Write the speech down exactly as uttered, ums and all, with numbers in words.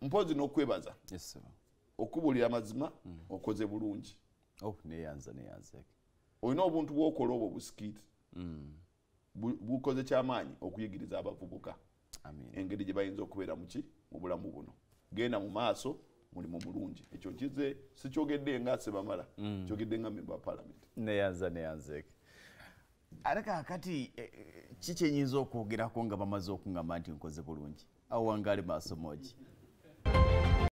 mpozi n'okwebaza yes sir okubulira amazima mm. okoze bulungi oh neyanza neyanza olina obuntu bw'okola obwo busikiti mm. bukoze kyamaanyi okuyigiriza abavubuka amen engeri gye bayinza okubeera muki mu bulamu buno genda mu maaso mulimu mulungi ekyo kize sikyogedde nga Sebamala mm. kyogedde nga member wa parliament neyanza neyanza aleka kati kiki enyinza okwogerako nga bamaze okungamba nti nkoze bulungi awo wangali maaso moji